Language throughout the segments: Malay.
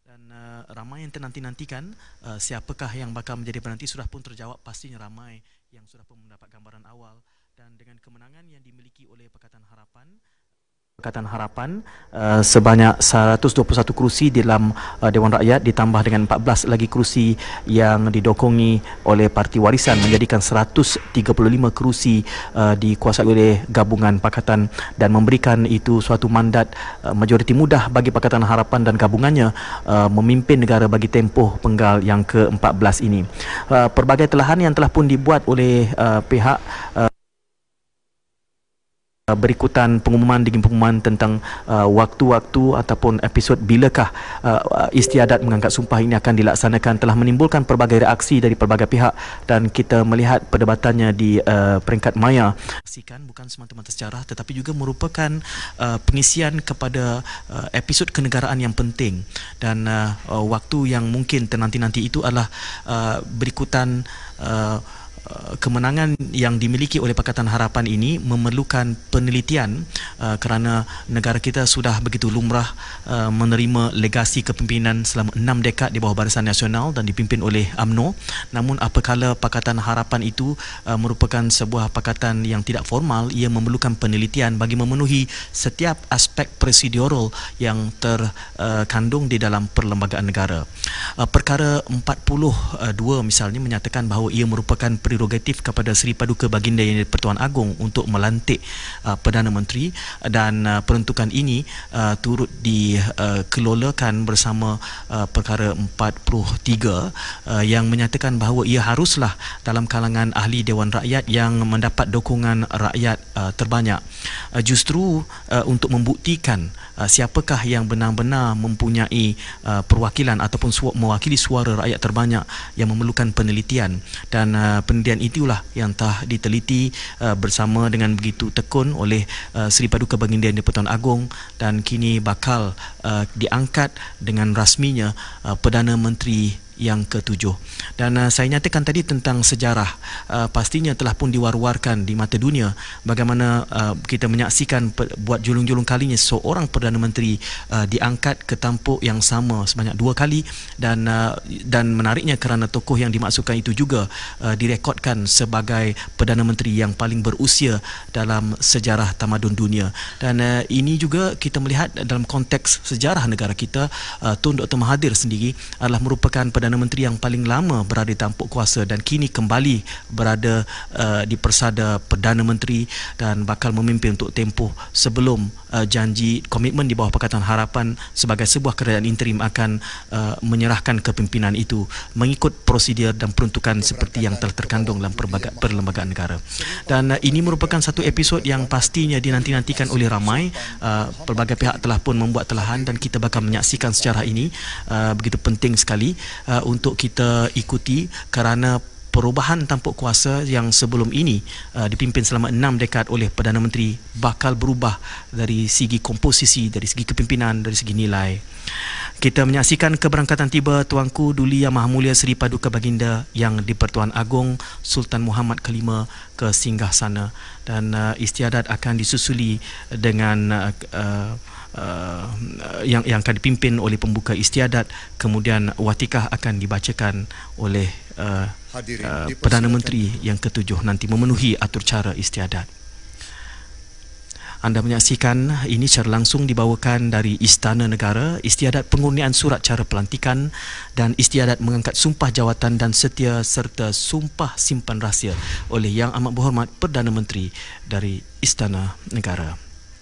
Dan ramai yang ternanti-nantikan siapakah yang bakal menjadi penanti sudah pun terjawab, pastinya ramai yang sudah pun mendapat gambaran awal. Dan dengan kemenangan yang dimiliki oleh Pakatan Harapan sebanyak 121 kerusi di dalam Dewan Rakyat ditambah dengan 14 lagi kerusi yang didokongi oleh Parti Warisan menjadikan 135 kerusi dikuasai oleh gabungan pakatan dan memberikan itu suatu mandat majoriti mudah bagi Pakatan Harapan dan gabungannya memimpin negara bagi tempoh penggal yang ke-14 ini. Pelbagai telahan yang telah pun dibuat oleh pihak berikutan pengumuman demi pengumuman tentang waktu-waktu ataupun episod bilakah istiadat mengangkat sumpah ini akan dilaksanakan telah menimbulkan pelbagai reaksi dari pelbagai pihak, dan kita melihat perdebatannya di peringkat maya bukan semata-mata sejarah tetapi juga merupakan pengisian kepada episod kenegaraan yang penting, dan waktu yang mungkin ternanti-nanti itu adalah berikutan kemenangan yang dimiliki oleh Pakatan Harapan ini memerlukan penelitian kerana negara kita sudah begitu lumrah menerima legasi kepimpinan selama 6 dekad di bawah Barisan Nasional dan dipimpin oleh UMNO. Namun apabila Pakatan Harapan itu merupakan sebuah pakatan yang tidak formal, ia memerlukan penelitian bagi memenuhi setiap aspek prosedural yang terkandung di dalam perlembagaan negara. Perkara 42 misalnya menyatakan bahawa ia merupakan prerogatif kepada Seri Paduka Baginda Yang di-Pertuan Agong untuk melantik Perdana Menteri, dan peruntukan ini turut dikelolakan bersama perkara 43 yang menyatakan bahawa ia haruslah dalam kalangan ahli Dewan Rakyat yang mendapat dukungan rakyat terbanyak. Justru untuk membuktikan siapakah yang benar-benar mempunyai perwakilan ataupun mewakili suara rakyat terbanyak yang memerlukan penelitian, dan penelitian itulah yang telah diteliti bersama dengan begitu tekun oleh Seri Paduka Baginda Yang di-Pertuan Agong, dan kini bakal diangkat dengan rasminya Perdana Menteri yang ke-7. Dan saya nyatakan tadi tentang sejarah, pastinya telah pun diwar-warkan di mata dunia bagaimana kita menyaksikan buat julung-julung kalinya seorang Perdana Menteri diangkat ke tampuk yang sama sebanyak 2 kali, dan menariknya kerana tokoh yang dimaksudkan itu juga direkodkan sebagai Perdana Menteri yang paling berusia dalam sejarah tamadun dunia. Dan ini juga kita melihat dalam konteks sejarah negara kita, Tun Dr. Mahathir sendiri adalah merupakan Perdana Menteri yang paling lama berada di tampuk kuasa dan kini kembali berada di persada Perdana Menteri dan bakal memimpin untuk tempoh sebelum janji komitmen di bawah Pakatan Harapan sebagai sebuah kerajaan interim akan menyerahkan kepimpinan itu mengikut prosedur dan peruntukan seperti yang telah terkandung dalam perlembagaan negara. Dan ini merupakan satu episod yang pastinya dinanti-nantikan oleh ramai. Pelbagai pihak telah pun membuat telahan dan kita bakal menyaksikan sejarah ini begitu penting sekali untuk kita ikuti, kerana perubahan tampuk kuasa yang sebelum ini dipimpin selama 6 dekad oleh Perdana Menteri bakal berubah dari segi komposisi, dari segi kepimpinan, dari segi nilai. Kita menyaksikan keberangkatan tiba Tuanku Duli Yang Maha Mulia Seri Paduka Baginda Yang di-Pertuan Agong Sultan Muhammad ke-5 ke Singgasana, dan istiadat akan disusuli dengan yang akan dipimpin oleh pembuka istiadat, kemudian watikah akan dibacakan oleh Perdana Menteri yang ke-7 nanti memenuhi atur cara istiadat. Anda menyaksikan ini secara langsung dibawakan dari Istana Negara, istiadat pengurnian surat cara pelantikan dan istiadat mengangkat sumpah jawatan dan setia serta sumpah simpan rahsia oleh Yang Amat Berhormat Perdana Menteri dari Istana Negara.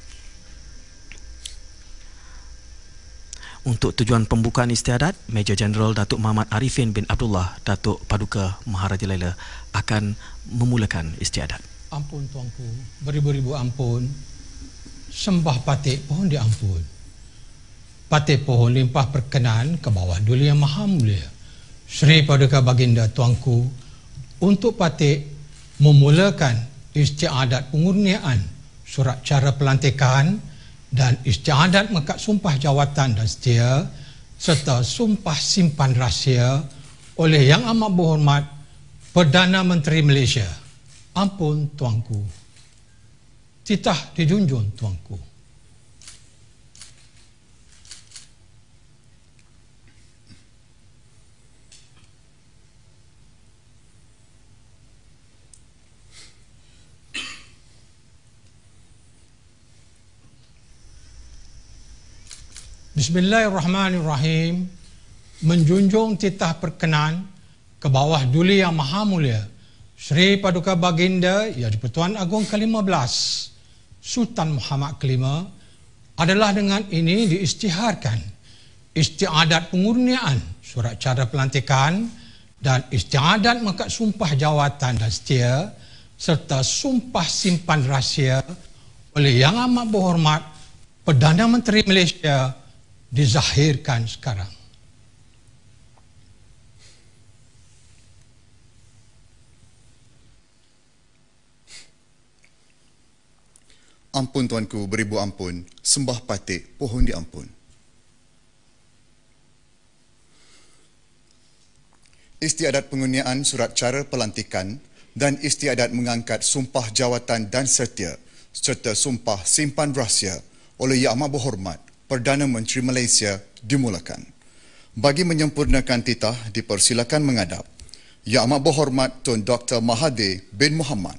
Untuk tujuan pembukaan istiadat, Major Jeneral Datuk Muhammad Arifin bin Abdullah Datuk Paduka Maharaja Laila akan memulakan istiadat. Ampun Tuanku, beribu-ribu ampun. Sembah patik pohon diampun. Patik pohon limpah perkenan ke bawah Duli Yang Maha Mulia Seri Paduka Baginda Tuanku untuk patik memulakan istiadat pengurnian surat cara pelantikan dan istiadat mengangkat sumpah jawatan dan setia serta sumpah simpan rahsia oleh Yang Amat Berhormat Perdana Menteri Malaysia. Ampun Tuanku. Titah dijunjung Tuanku. Bismillahirrahmanirrahim. Menjunjung titah perkenan ke bawah Duli Yang Maha Mulia Sri Paduka Baginda Yang di-Pertuan Agong ke-15 Sultan Muhammad ke-5 adalah dengan ini diisytiharkan istiadat pengurniaan surat cara pelantikan dan istiadat mekad sumpah jawatan dan setia serta sumpah simpan rahsia oleh Yang Amat Berhormat Perdana Menteri Malaysia dizahirkan sekarang. Ampun tuanku, beribu ampun, sembah patik, pohon diampun. Istiadat pengurniaan surat cara pelantikan dan istiadat mengangkat sumpah jawatan dan setia serta sumpah simpan rahsia oleh Yang Amat Berhormat Perdana Menteri Malaysia dimulakan. Bagi menyempurnakan titah, dipersilakan menghadap Yang Amat Berhormat Tun Dr. Mahathir bin Mohamad.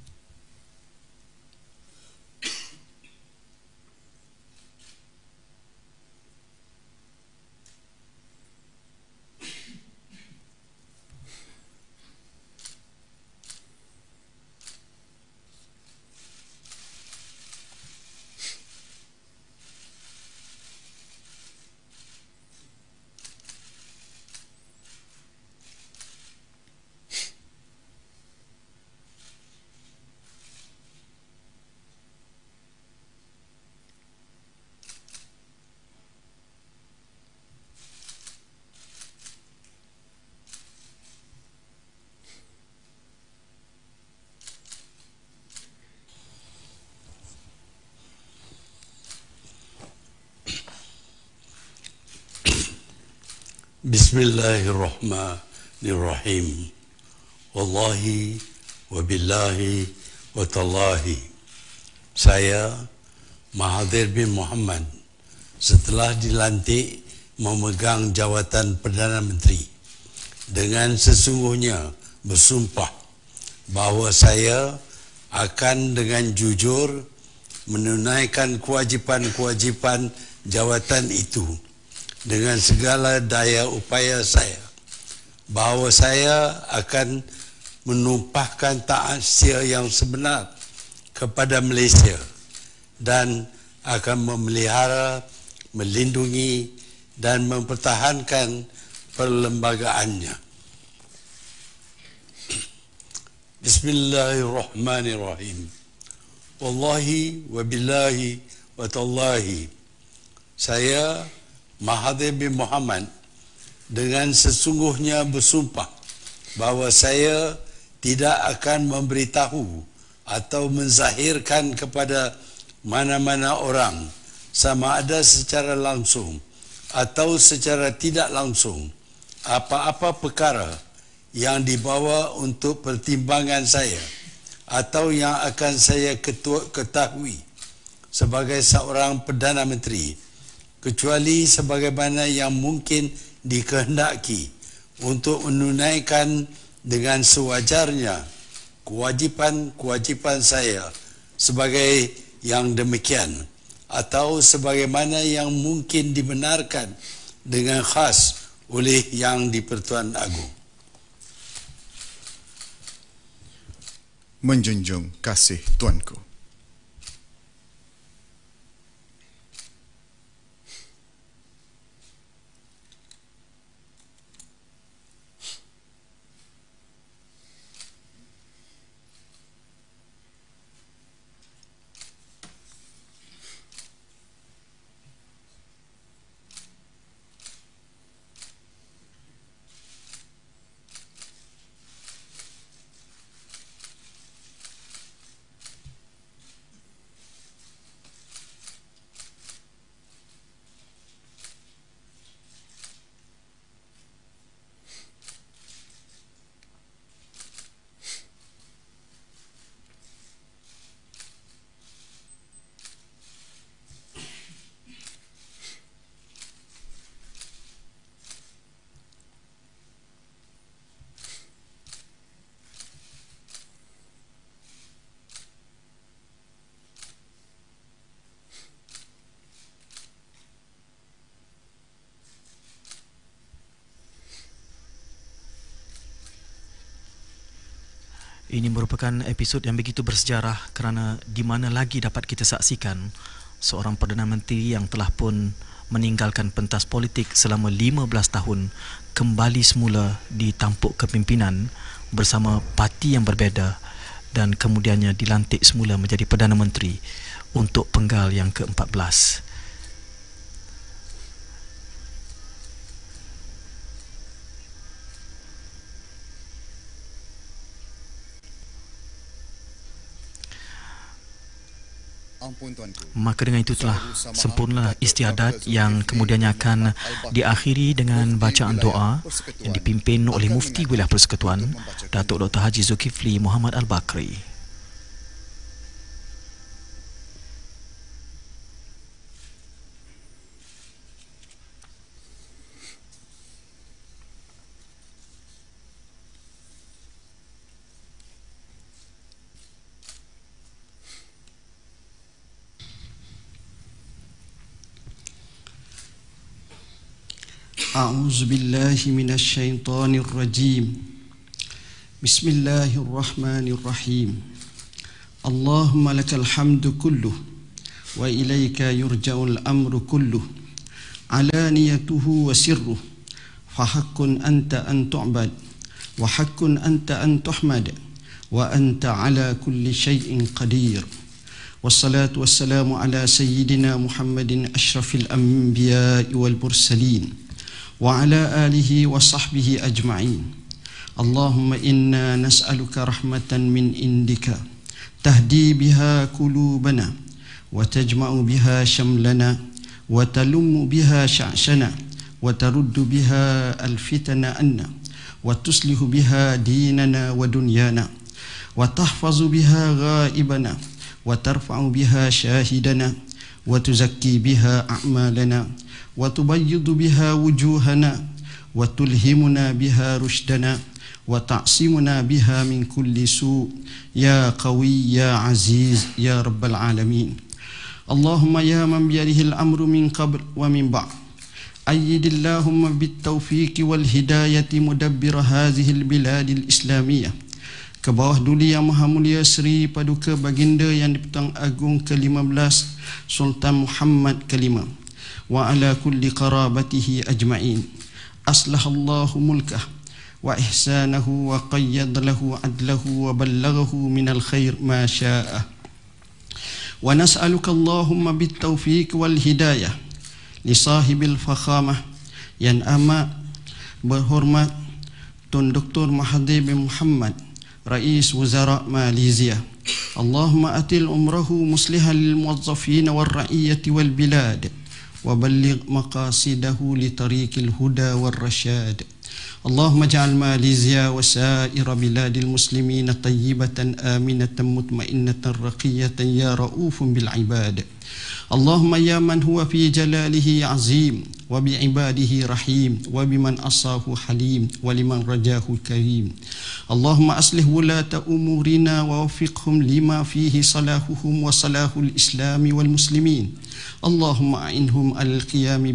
Bismillahirrahmanirrahim. Wallahi wa billahi wa tallahi. Saya Mahathir bin Mohamad setelah dilantik memegang jawatan Perdana Menteri dengan sesungguhnya bersumpah bahawa saya akan dengan jujur menunaikan kewajipan-kewajipan jawatan itu dengan segala daya upaya saya, bahawa saya akan menumpahkan taat setia yang sebenar kepada Malaysia dan akan memelihara, melindungi dan mempertahankan perlembagaannya. Bismillahirrahmanirrahim. Wallahi wa billahi wa tallahi. Saya Mahathir bin Mohamad dengan sesungguhnya bersumpah bahawa saya tidak akan memberitahu atau menzahirkan kepada mana-mana orang sama ada secara langsung atau secara tidak langsung apa-apa perkara yang dibawa untuk pertimbangan saya atau yang akan saya ketahui sebagai seorang Perdana Menteri, kecuali sebagaimana yang mungkin dikehendaki untuk menunaikan dengan sewajarnya kewajipan-kewajipan saya sebagai yang demikian atau sebagaimana yang mungkin dibenarkan dengan khas oleh Yang di-Pertuan Agong. Menjunjung kasih tuanku. Ini merupakan episod yang begitu bersejarah kerana di mana lagi dapat kita saksikan seorang Perdana Menteri yang telah pun meninggalkan pentas politik selama 15 tahun kembali semula di tampuk kepimpinan bersama parti yang berbeza dan kemudiannya dilantik semula menjadi Perdana Menteri untuk penggal yang ke-14. Maka dengan itu telah sempurna istiadat yang kemudiannya akan diakhiri dengan bacaan doa yang dipimpin oleh Mufti Wilayah Persekutuan Datuk Dr. Haji Zulkifli Muhammad Al-Bakri. أعوذ بالله من الشيطان الرجيم بسم الله الرحمن الرحيم اللهم لك الحمد كله وإليك يرجع الأمر كله علانيته وسره فحق أنت أن تعبد وحق أنت أن تحمد وأنت على كل شيء قدير والصلاة والسلام على سيدنا محمد أشرف الأنبياء والمرسلين وعلى آله وصحبه أجمعين اللهم إنا نسألك رحمة من عندك تهدي بها قلوبنا وتجمع بها شملنا وتلم بها شعشنا وترد بها الفتن عنا وتصلح بها ديننا ودنيانا وتحفظ بها غائبنا وترفع بها شاهدنا وتزكي بها أعمالنا وتبيض بها وجوهنا وتلهمنا بها رشدنا وتعصمنا بها من كل سوء يا قوي يا عزيز يا رب العالمين اللهم يا من بيده الأمر من قبل ومن بعد أيد اللهم بالتوفيق والهداية مدبر هذه البلاد الإسلامية. Ke bawah duli yang Maha Mulia Seri Paduka Baginda yang di-Petang Agung ke-15 Sultan Muhammad ke-5 wa ala kulli qarabatihi ajma'in aslahallahu mulkah wa ihsanahu wa qayyad lahu adlahu wa ballaghahu minal khair ma sya'a wa nas'aluka Allahumma bit-tawfiq wal hidayah li sahibil fakhamah yang amat berhormat Tun Dr. Mahathir bin Muhammad Rais Wuzara Malaysia. Allahumma atil umrahu muslihan lil muwazzafin wal ra'iyyati wal bilad wa balligh maqasidahu li tariqil huda wal rasyad. Allahumma ja'al Malaysia wa sa'ira biladil muslimin tayyibatan aminatan mutmainnatan raqiyatan ya ra'ufun bil ibad. Allahumma ya man huwa fi jalalihi azim wa bi ibadihi rahim wa biman asahu halim wa liman rajahu karim. Allahumma aslih wulata umurina wa wafiqhum lima fihi salahuhum wa salahul islami wal muslimin. Allahumma a'inhum al-qiyami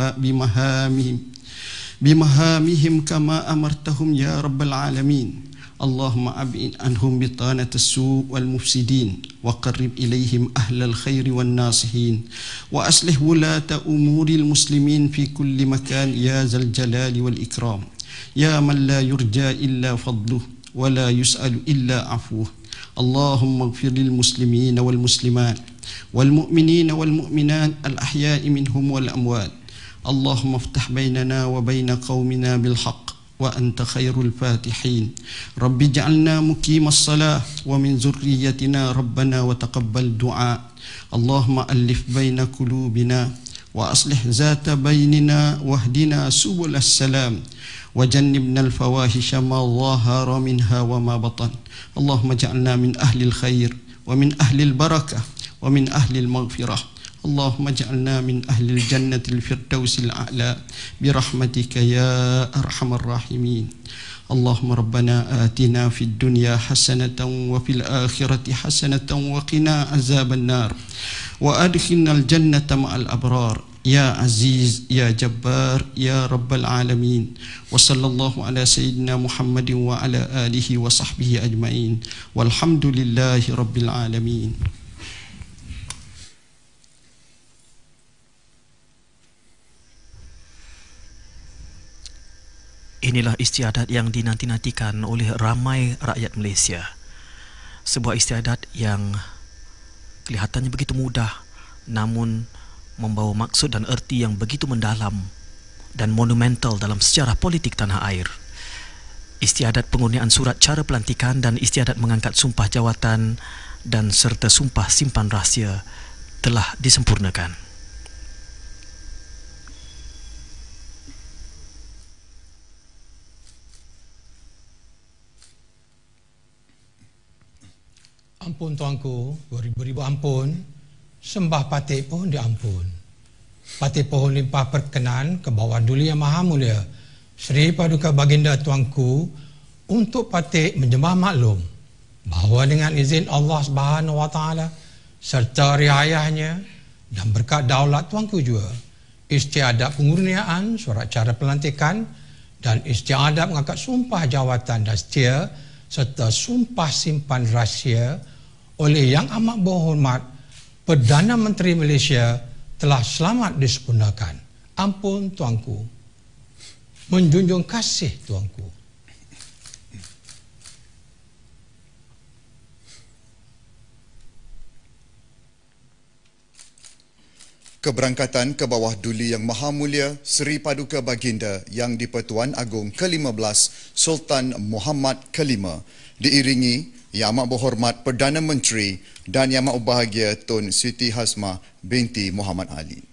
bimahamihim kama amartahum ya rabbal alamin. Allahumma ab'in anhum bitanat as-su' wal mufsidin wa qarrib ilayhim ahlal khair wan nasihin wa aslih wulata umuril muslimin fi kulli makan ya zal jalali wal ikram ya man la yurja illa fadluh wa la yus'alu illa afuh. Allahumma ighfir lil muslimin wal muslimat wal mu'minin wal mu'minat al ahya'i minhum wal amwat. Allahumma iftah bainana wa baina qaumina bil haqq wa anta khairul fatihin. Rabbi ja'alna muqimas salah wa min zurriyyatina rabbana wa taqabbal du'a. Allahumma alif baina qulubina wa aslih zata bainina wahdina subulas salam wa jannibna al fawahisha ma dhahara minha wa ma batan. Allahumma ja'alna min ahli al khair wa min ahli al barakah wa min ahli al maghfirah. اللهم اجعلنا من أهل الجنة الفردوس الأعلى برحمتك يا أرحم الراحمين. اللهم ربنا آتنا في الدنيا حسنة وفي الآخرة حسنة وقنا عذاب النار وأدخلنا الجنة مع الأبرار Ya Aziz, Ya Jabbar, Ya Rabbal Alamin. Wa sallallahu ala Sayyidina Muhammadin wa ala alihi wa sahbihi ajma'in. Walhamdulillahi Rabbil Alamin. Inilah istiadat yang dinanti-nantikan oleh ramai rakyat Malaysia. Sebuah istiadat yang kelihatannya begitu mudah, namun membawa maksud dan erti yang begitu mendalam dan monumental dalam sejarah politik tanah air. Istiadat pengurnian surat cara pelantikan dan istiadat mengangkat sumpah jawatan dan serta sumpah simpan rahsia telah disempurnakan. Ampun tuanku, beribu-ribu ampun, sembah patik pun diampun. Patik pohon limpah perkenan ke bawah Duli Yang Maha Mulia Sri Paduka Baginda tuanku untuk patik menjemah maklum bahawa dengan izin Allah Subhanahu Wa Taala serta riayahnya dan berkat daulat tuanku juga, istiadat pengurniaan surat cara pelantikan dan istiadat mengangkat sumpah jawatan dan setia serta sumpah simpan rahsia oleh Yang Amat Berhormat Perdana Menteri Malaysia telah selamat disempurnakan. Ampun tuanku, menjunjung kasih tuanku. Keberangkatan ke bawah Duli Yang Maha Mulia Seri Paduka Baginda Yang di-Pertuan Agong ke-15 Sultan Muhammad ke-5 diiringi Yang Amat Berhormat Perdana Menteri dan Yang Amat Berbahagia Tun Siti Hasmah binti Muhammad Ali.